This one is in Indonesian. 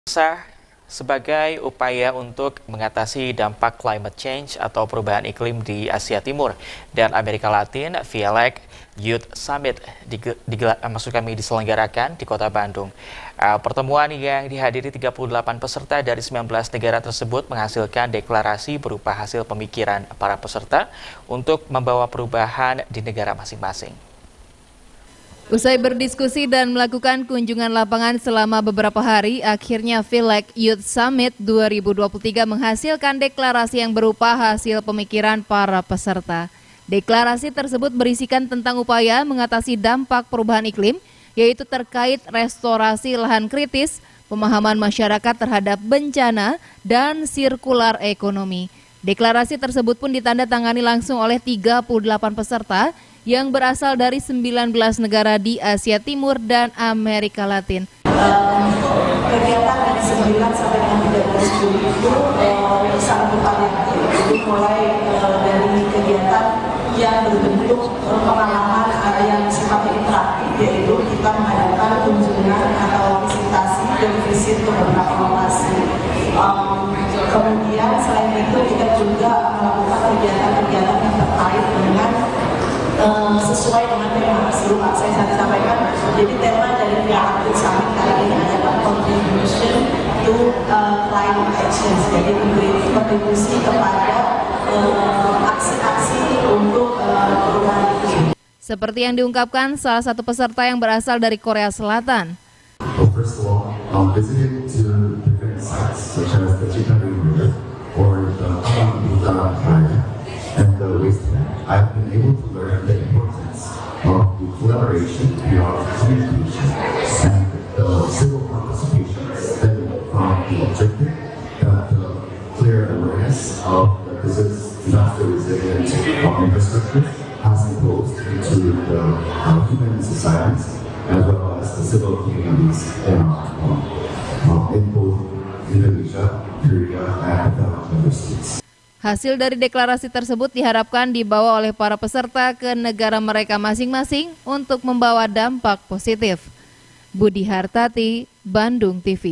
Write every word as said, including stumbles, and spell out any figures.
Sah sebagai upaya untuk mengatasi dampak climate change atau perubahan iklim di Asia Timur dan Amerika Latin, VIALEC Youth Summit digelar, maksud kami diselenggarakan di Kota Bandung. Uh, pertemuan yang dihadiri tiga puluh delapan peserta dari sembilan belas negara tersebut menghasilkan deklarasi berupa hasil pemikiran para peserta untuk membawa perubahan di negara masing-masing. Usai berdiskusi dan melakukan kunjungan lapangan selama beberapa hari, akhirnya VIALEC Youth Summit dua ribu dua puluh tiga menghasilkan deklarasi yang berupa hasil pemikiran para peserta. Deklarasi tersebut berisikan tentang upaya mengatasi dampak perubahan iklim, yaitu terkait restorasi lahan kritis, pemahaman masyarakat terhadap bencana, dan sirkular ekonomi. Deklarasi tersebut pun ditandatangani langsung oleh tiga puluh delapan peserta yang berasal dari sembilan belas negara di Asia Timur dan Amerika Latin. Um, kegiatan dari sembilan sampai dengan tiga belas Juli itu uh, sangat bervariatif. Jadi mulai uh, dari kegiatan yang berbentuk uh, pengalaman uh, yang sifatnya interaktif, yaitu kita mengadakan kunjungan atau visitasi dan visit ke beberapa lokasi. Um, kemudian selain itu kita juga melakukan kegiatan-kegiatan yang terkait dengan Uh, sesuai dengan tema serupa saya tadi sampaikan. Jadi tema dari VIALEC Youth Summit kali ini adalah contribution to uh, climate action. Jadi memberi kontribusi kepada aksi-aksi uh, untuk uh, perubahan iklim. Seperti yang diungkapkan salah satu peserta yang berasal dari Korea Selatan. Well, first of all, um, visiting to different sites such as the Chitari River or the Kalambuta Area and the wasteland, I've been able to learn the importance of the collaboration beyond communication and the civil participation stemming from the objective that the clear awareness of the business disaster resilient uh, infrastructure has imposed into the uh, human societies as well as the civil communities in, uh, uh, in both Indonesia, Korea, and the member states. Hasil dari deklarasi tersebut diharapkan dibawa oleh para peserta ke negara mereka masing-masing untuk membawa dampak positif. Budi Hartati, Bandung T V.